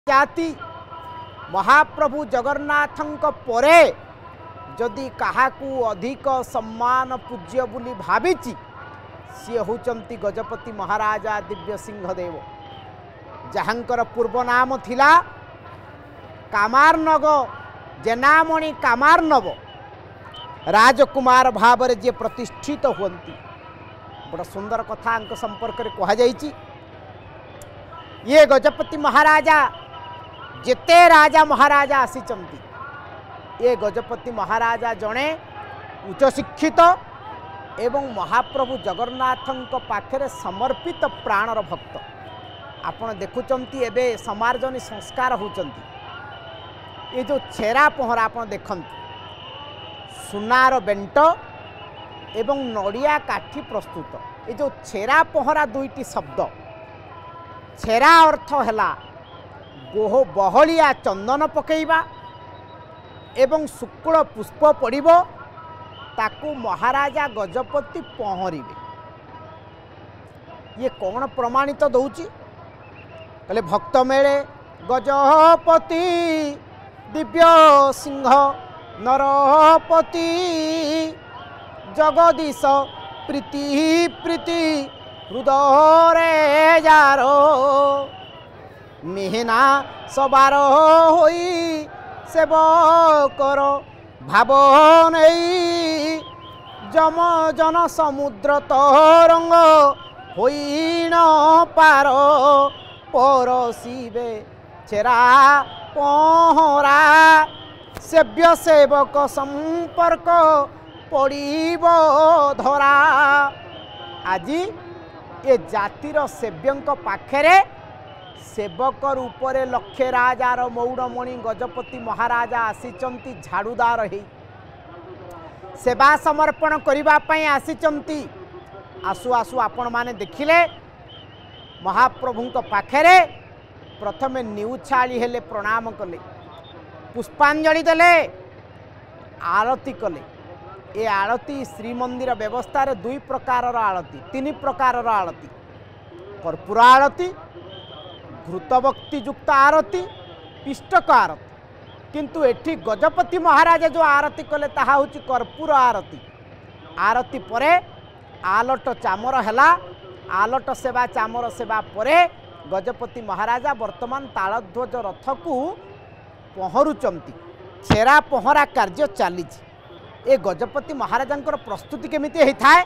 जाति महाप्रभु जगन्नाथंक परे जदि काहाकू अधिक सम्मान पूज्य बोली भाविची सी होचंती गजपति महाराजा दिव्य सिंहदेव जहांकर पूर्व नाम थिला कामारनग जेनामणि कामारनव राजकुमार भाव जे प्रतिष्ठित होती बड़ा सुंदर कथा संपर्क में कहुई। ये गजपति महाराजा जिते राजा महाराजा आसीचंती ये गजपति महाराजा जड़े उच्च शिक्षित एवं महाप्रभु जगन्नाथंक पाखरे समर्पित प्राणर भक्त आपण देखुचंती एबे समार्जनी संस्कार होचंती ये जो छेरा पहरा आपण देखंतु सुनार बेंट एवं नड़िया काठी प्रस्तुत ये जो छेरा पहरा दुईटी शब्द छेरा अर्थ है गोह बहलिया चंदन पकेइबा एवं शुक्ल पुष्प पड़िबो ताकू महाराजा गजपति पहरिबे। ये कौन प्रमाणित दौची कहले भक्त मेले गजपति दिव्य सिंह नरपति जगदीश प्रीति प्रीति हृदय जारो मेहना सबार होई सेवकर भाव नहीं जम जन समुद्र तरंग होई न पार परसिबे चेरा पहरा सेव्य सेवक संपर्क पड़िब धरा। आज ये जातिर सेव्यंक पाखरे सेवक रूपरे लक्षे राजार मौड़मणि गजपति महाराजा आसीचंती झाड़ूदार हे सेवा समर्पण करने आसीचंती। आसु आसु आपण माने देखिले महाप्रभुंक पाखरे प्रथमे निउछाली हेले प्रणाम कले पुष्पांजलि देले आरती कले। ये आरती श्रीमंदिर व्यवस्था रे दुई प्रकार आरती तीन प्रकार आरती कर्पूर आरती घृतभक्ति युक्त आरती पिष्टक आरती किंतु एठी गजपति महाराज जो आरती कले ताहा होची कर्पूर आरती। आरती परे आलट चामर हैला आलट सेवा चामर सेवा परे गजपति महाराजा वर्तमान तालध्वज रथ को पहरुचंती छेरा पहरा कार्य चली। ए गजपति महाराजा प्रस्तुति केमिति होता है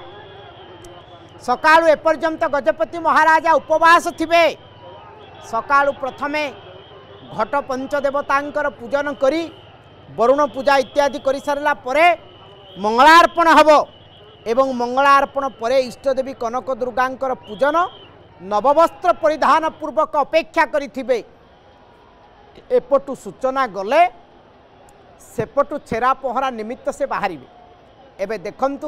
सकाळु एपर्यंत गजपति महाराजा उपवास थिबे सकाळु प्रथमे घट पंचदेवतांकर पूजन करी वरुण पूजा इत्यादि करि सारला परे मंगलार्पण हबो एवं मंगलार्पण परे इष्टदेवी कनक दुर्गांकर पूजन नववस्त्र परिधान पूर्वक अपेक्षा करिथिबे एपटु सूचना गले सेपटु छेरा पहरा निमित्त से बाहरिबे। एबे देखंतु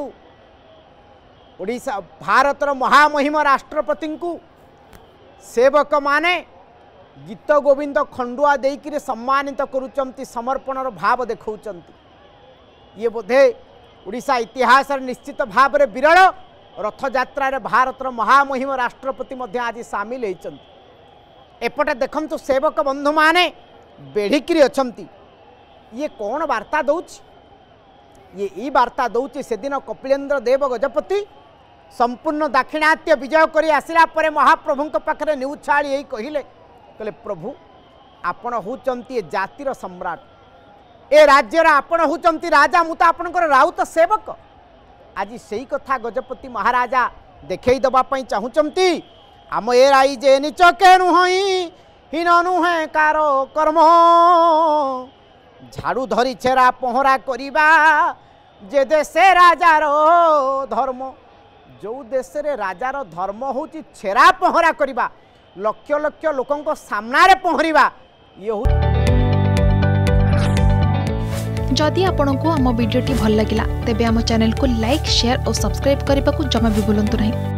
ओडिशा भारतर महामहिम राष्ट्रपति को सेवक माने गीत गोविंद खंडुआ देकर सम्मानित करुचंती समर्पणर भाव देखौचंती। ये बोधे ओडिशा इतिहास निश्चित भाव रे विरल रथ यात्रा रे भारतर महामहिम राष्ट्रपति मध्य आज सामिल होइचंती। एपटे देखंतु सेवक बंधु माने बेढ़िकी अछंती। ये कौन वार्ता दौची ये वार्ता दौची से दिन कपिलेन्द्र देव गजपति संपूर्ण दाक्षिणात्य विजय करी आसिला परे महाप्रभुंक पाखरे निउछाली यही कहिले कहले प्रभु आपण होचंती ए जातिर सम्राट ए राज्यर आपण होचंती राजा मुता आपणकर राउत सेवक। आज सही कथा गजपति महाराजा देखई दबा पई चाहुचंती आम ए राई जे निच के नुहई हीन नुहे कारो कर्म झाड़ू धरी छेरा पहरा करिबा जे देशे राजार धर्म जो देश रे राजार धर्म होची छेरा पहरा करिबा लक्ष लक्ष लोकंक सामना रे पहरिबा ये जदि आपंक आम भिडी भल लगा तेब आम चैनल को लाइक शेयर और सब्सक्राइब करने को जमा भी भूलु नहीं।